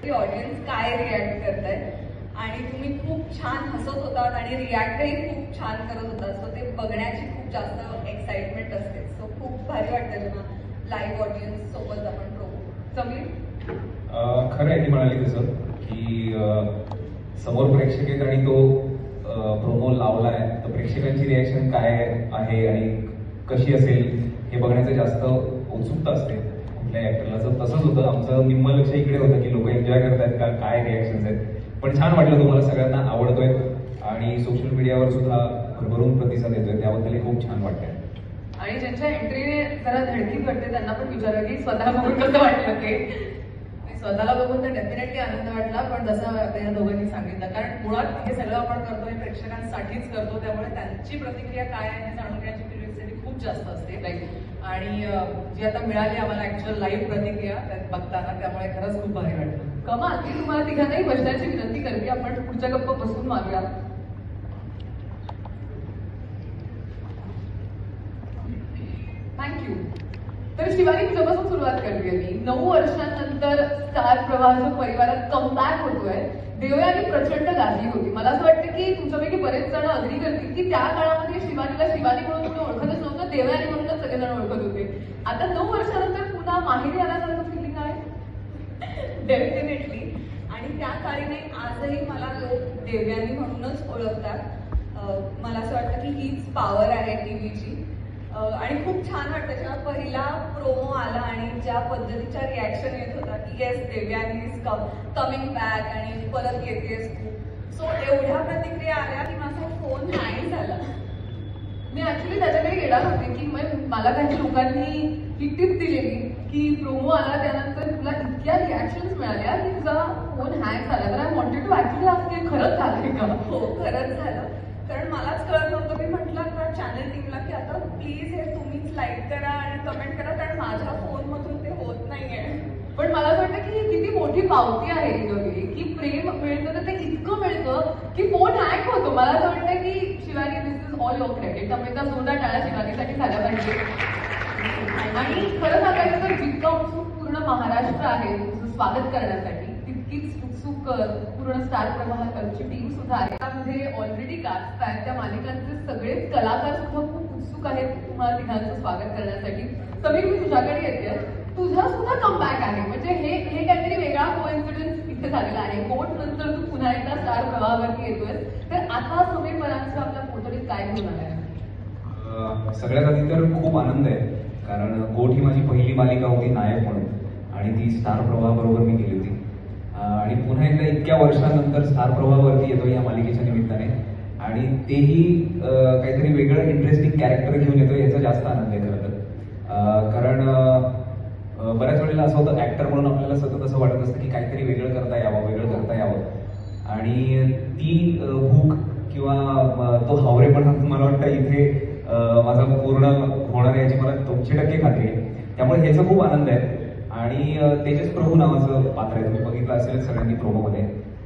Audience काय react करताय आणि तुम्ही खूप छान हसत होतात आणि रिॲक्टही खूप छान करत होतात. सो ते बघण्याची खूप जास्त एक्साइटमेंट असते. सो खूप भारी वाटतं जेव्हा लाईव्ह ऑडियन्स सोबत आपण समीर खरं आहे ती म्हणाली तसं की समोर प्रेक्षक आहेत आणि तो प्रोमो लावला आहे तर प्रेक्षकांची रिॲक्शन काय आहे आणि कशी असेल हे बघण्याचं जास्त उत्सुकता असते कुठल्या ऍक्टरला. तसंच होतं, आमचं निम्म लक्ष इकडे होतं की लोक एन्जॉय करतायत का, काय रिॲक्शन्स आहेत. पण छान वाटलं, तुम्हाला सगळ्यांना आवडतोय आणि सोशल मीडियावर सुद्धा भरभरून प्रतिसाद येतोय, त्याबद्दल खूप छान वाटतंय. आणि ज्यांच्या एंट्रीने जरा धडकी पडते त्यांना पण विचारा की स्वतः बघून कसं वाटलं ते. स्वतःला बघून तर डेफिनेटली आनंद वाटला, पण जसं या दोघांनी सांगितलं, कारण मुळात हे सगळं आपण करतोय प्रेक्षकांसाठीच करतो, त्यामुळे त्यांची प्रतिक्रिया काय आहे हे जाणून घेण्याची क्युरिओसिटी खूप जास्त असते. आणि जी आता मिळाली आम्हाला ऍक्च्युअल लाईव्ह प्रतिक्रिया बघताना, त्यामुळे खरंच खूप भारी वाटलं. कमाल, मी तुम्हाला तिघांनाही बसण्याची विनंती करते, आपण पुढच्या गप्पा बसून मागूया. थँक्यू. तर शिवानी, तुझ्यापासून सुरुवात करते मी. 9 वर्षांनंतर स्टार प्रवाहाच्या परिवारात कमबॅक होतोय. देवयानी प्रचंड गाजली होती. मला असं वाटतं की तुमच्यापैकी बरेच जण अग्री करतील की त्या काळामध्ये शिवानीला शिवानी म्हणून कोणी ओळखतच नव्हतं, देवयानी म्हणूनच सगळेजण ओळखत होते. आता 9 वर्षानंतर पुन्हा माहेरी आल्यासारखं फिलिंग आहे. डेफिनेटली. आणि त्या काळी नाही, आजही मला लोक देवयानी म्हणूनच ओळखतात. मला असं वाटतं की हीच पॉवर आहे टीव्हीची. आणि खूप छान वाटतं जेव्हा पहिला प्रोमो आला आणि ज्या पद्धतीच्या रिॲक्शन येत होता की yes Devyani is coming back आणि परत येतेस तू. सो एवढ्या प्रतिक्रिया आल्या की माझा फोन हँग झाला. मी ऍक्च्युली त्याच्याकडे येणार होते की मला काही लोकांनी ही टिप दिलेली की प्रोमो आला त्यानंतर तुला इतक्या रिॲक्शन्स मिळाल्या की तुझा फोन हँग झाला. तर आय वॉन्टेड टू ऍक्च्युली आज खरंच झालं का? हो, खरंच झालं. कारण मलाच कळत नव्हतं. मी म्हटलं आता चॅनल टीमला की आता प्लीज हे तुम्हीच लाईक करा आणि कमेंट करा, कारण माझ्या फोनमधून ते होत नाहीये. पण मला असं वाटतं की किती मोठी पावती आहे ही की प्रेम मिळतं तर ते इतकं मिळतं की फोन हँग होतो. मला असं वाटतं की Shivani, this is all your credit. त्यामुळे त्या जोरदार टाळ्या शिवानीसाठी झाल्या पाहिजे. आणि खरं सांगायचं तर जितकं उत्सुक पूर्ण महाराष्ट्र आहे तुझं स्वागत करण्यासाठी, तितकीच उत्सुक पूर्ण स्टार प्रवाहाची टीम सुद्धा आहे. त्यामध्ये ऑलरेडी कास्ट आहेत, त्या मालिकांचे सगळेच कलाकार सुद्धा खूप उत्सुक आहेत तुम्हाला तिघांचं स्वागत करण्यासाठी. समीर, मी तुझ्याकडे येते. तुझा सुद्धा कमबॅक आहे, म्हणजे हे काहीतरी वेगळा कोइन्सिडन्स इथे झालेला आहे. गोट नंतर तू पुन्हा एकदा स्टार प्रवाहावरती येतोय, तर आता समीर परांजपे आपल्या फोटोने काय घेऊन आलाय? सगळ्यात आधी तर खूप आनंद आहे, कारण गोट ही माझी पहिली मालिका होती नायक म्हणून आणि ती स्टार प्रवाहाबरोबर मी केली होती. आणि पुन्हा एकदा इतक्या वर्षानंतर स्टार प्रवाहावरती येतो या मालिकेच्या निमित्ताने, आणि तेही काहीतरी वेगळं इंटरेस्टिंग कॅरेक्टर घेऊन येतो, याचा जास्त आनंद आहे खरं तर. कारण बऱ्याच वेळेला असं होतं, ऍक्टर म्हणून आपल्याला सतत असं वाटत असतं की काहीतरी वेगळं करता यावं, आणि ती भूक किंवा तो हावरेपणा मला वाटतं इथे माझा पूर्ण होणार याची मला 200% खात्री आहे. त्यामुळे ह्याचा खूप आनंद आहे. आणि तेजस प्रभू नावाचं पात्र आहे, तुम्ही बघितलं असेल सगळ्यांनी प्रोमोमध्ये.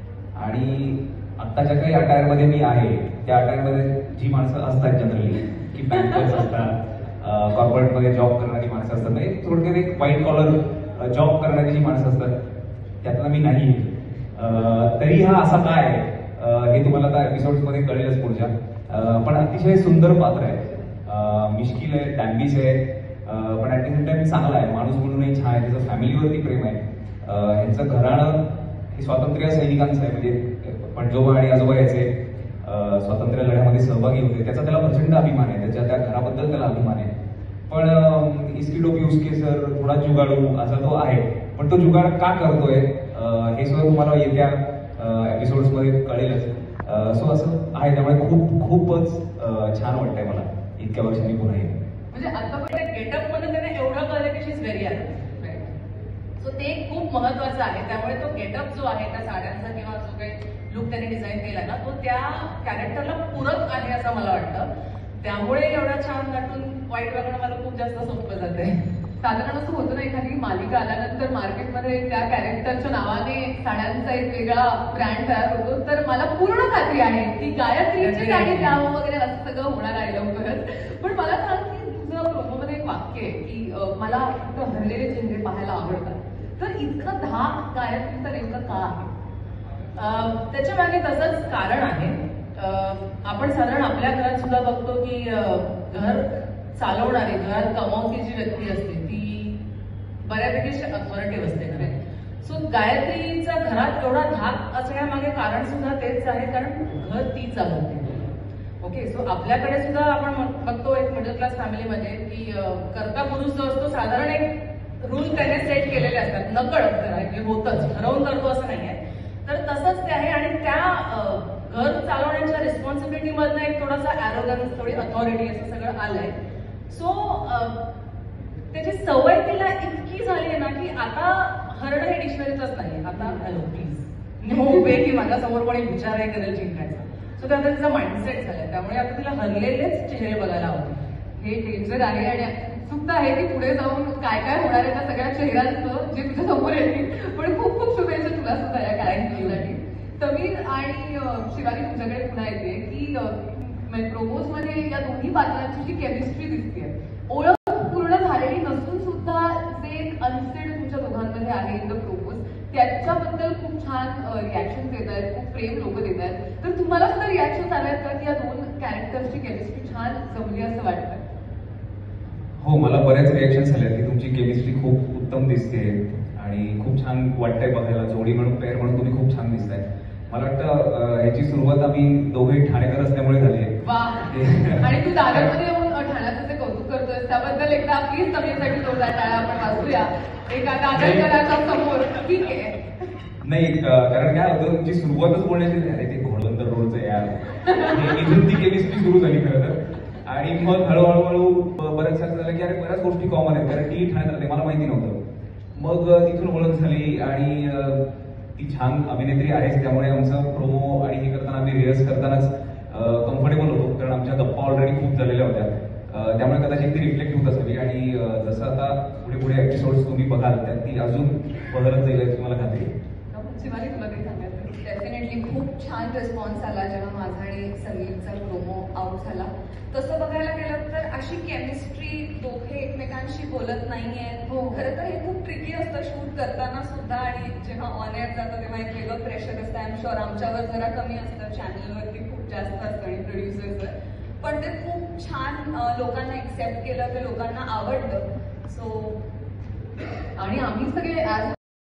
आणि आत्ताच्या काही अटायरमध्ये मी आहे, त्या अटायरमध्ये जी माणसं असतात जनरली की बँकर्स असतात, कॉर्पोरेटमध्ये जॉब करणारी माणसं असतात, म्हणजे थोडक्यात एक व्हाईट कॉलर जॉब करणारी जी माणसं असतात त्यातला मी नाही. तरी हा असा काय हे तुम्हाला आता एपिसोड्समध्ये कळेलच पुढच्या. पण अतिशय सुंदर पात्र आहे, मिश्किल आहे, डॅम्बिस आहे, पण ऍट द सेम टाइम चांगला आहे, माणूस म्हणूनही छान आहे, त्याचं फॅमिलीवरती प्रेम आहे. ह्यांचं घराणं हे स्वातंत्र्य सैनिकांचं आहे, म्हणजे पणजोबा आणि आजोबा याचे स्वातंत्र्य लढ्यामध्ये सहभागी होते, त्याचा त्याला प्रचंड अभिमान आहे, त्याच्या त्या घराबद्दल त्याला अभिमान आहे. पण इस्किट ऑफ यूज केसर, थोडा जुगाडू असा तो आहे, पण तो जुगाड का करतोय हे सुद्धा तुम्हाला येत्या एपिसोड्समध्ये कळेलच. सो असं आहे, त्यामुळे खूपच छान वाटतंय मला इतक्या वर्षांनी पुन्हा येईल. म्हणजे आतापर्यंत गेटअप मध्ये त्याने एवढं कळलं की she is very art. So ते खूप महत्वाचं आहे. त्यामुळे तो गेटअप जो आहे त्या साड्यांचा किंवा जो काही लुक त्याने डिझाईन केला ना, तो त्या कॅरेक्टरला पूरक आहे असं मला वाटतं. त्यामुळे एवढा छान नटून वाईट वागणं मला खूप जास्त सोपं जाते. साधारण असं होतं ना, एखादी मालिका आल्यानंतर मार्केटमध्ये त्या कॅरेक्टरच्या नावाने साड्यांचा एक वेगळा ब्रँड तयार होतो. तर मला पूर्ण खात्री आहे की गायत्रीची गाडी द्यावं वगैरे असं सगळं होणार आहे लवकरच. पण मला सांग की तुझं प्रोमोमध्ये एक वाक्य आहे की मला फक्त हरलेले चेहरे पाहायला आवडतात. तर इतकं धाक गायत्रीचं नेमकं का आहे? त्याच्या मागे तसंच कारण आहे. आपण साधारण आपल्या घरात सुद्धा बघतो की घर चालवणारी, घरात कमावती जी व्यक्ती असते ती बऱ्यापैकी अथॉरिटिव्ह असते. सो गायत्रीचा घरात एवढा धाक असण्यामागे कारण सुद्धा तेच आहे, कारण घर ती चालवते. ओके, सो आपल्याकडे सुद्धा आपण बघतो एक मिडल क्लास फॅमिलीमध्ये की कर्ता पुरुष जो असतो साधारण एक रूल त्याने सेट केलेले असतात, नकळत होतच, ठरवून करतो असं नाहीये. तर तसंच ते आहे आणि त्या घर चालवण्याच्या रिस्पॉन्सिबिलिटी मधनं एक थोडासा ॲरोगन्स, थोडी अथॉरिटी असं सगळं आलंय. सो त्याची सवय तिला इतकी झाली आहे ना की आता हरणं हे डिक्शनरीतच नाही. आता हॅलो प्लीज नो वे की माझ्या समोर कोणी विचारही करेल जिंकायचा. सो ते आता तिचा माइंडसेट झालाय, त्यामुळे आता तिला हरलेलेच चेहरे बघायला आवडतात. हे डेंजर आहे आणि उत्सुकता आहे की पुढे जाऊन काय काय होणार आहे त्या सगळ्या चेहऱ्यांचं जे तुझ्या समोर येतील. पण खूप खूप शुभेच्छा तुला सुद्धा या कॅरेक्टरसाठी. समीर आणि शिवानी तुमच्याकडे पुन्हा येते की प्रोमोज मध्ये या दोन्ही पात्रांची जी केमिस्ट्री दिसते, ओळख पूर्ण झालेली नसून सुद्धा जे एक अनसेड तुमच्या दोघांमध्ये आहे इन द प्रोमोज, त्याच्याबद्दल खूप छान रिॲक्शन येत आहेत, खूप प्रेम लोक देत आहेत. तर तुम्हाला सुद्धा रिॲक्शन आल्या आहेत का की या दोन कॅरेक्टर्सची केमिस्ट्री छान जमली असं वाटतं? हो, मला बऱ्याच रिॲक्शन झाल्या की तुमची केमिस्ट्री खूप उत्तम दिसते आणि खूप छान वाटतंय बघायला. जोडी म्हणून, पेअर म्हणून तुम्ही खूप छान दिसताय. मला वाटतं ह्याची सुरुवात आम्ही दोघे ठाणेकर असल्यामुळे झाली आहे. वा, आणि तू दादरमध्ये येऊन ठाण्याचं जे कौतुक करतोय त्याबद्दल एकदा प्लीज समीरसाठी जोरदार टाळ्या आपण वाजूया एका दादरकराच्या समोर. ठीक आहे. नाही, कारण काय होतं, तुमची सुरुवातच बोलण्याची अरे ते घोडवंतर रोडचं यार, इथून ती केमिस्ट्री सुरू झाली खरं तर. आणि मग हळूहळू बऱ्याच झालं की अरे बऱ्याच गोष्टी कॉमन आहेत, कारण ती ठाण्यात राहते, मला माहिती नव्हतं. मग तिथून ओळख झाली आणि ती छान अभिनेत्री आहेच, त्यामुळे आमचं प्रोमो आणि हे करताना आम्ही रिहर्स करतानाच कम्फर्टेबल होतो, कारण आमच्या गप्पा ऑलरेडी खूप झालेल्या होत्या. त्यामुळे कदाचित ती रिफ्लेक्ट होत असावी. आणि जसं आता पुढे पुढे एपिसोड्स तुम्ही बघाल त्यात ती अजून बदलत जाईल याची मला खात्री आहे. शिवानी तुला काही सांगायचं? डेफिनेटली खूप छान रिस्पॉन्स आला जेव्हा माझा आणि समीरचा प्रोमो आउट झाला. तसं बघायला गेलं तर अशी केमिस्ट्री दोघे एकमेकांशी बोलत नाहीये. खरं तर हे खूप ट्रिकी असतं शूट करताना सुद्धा, आणि जेव्हा ऑन एअर जातं तेव्हा एक वेगळं प्रेशर असतं. आय एम शुअर आमच्यावर जरा कमी असतं, चॅनलवरती खूप जास्त असतं आणि प्रोड्युसर्सवर. पण ते खूप छान लोकांना एक्सेप्ट केलं, ते लोकांना आवडलं. सो आणि आम्ही सगळे ऍज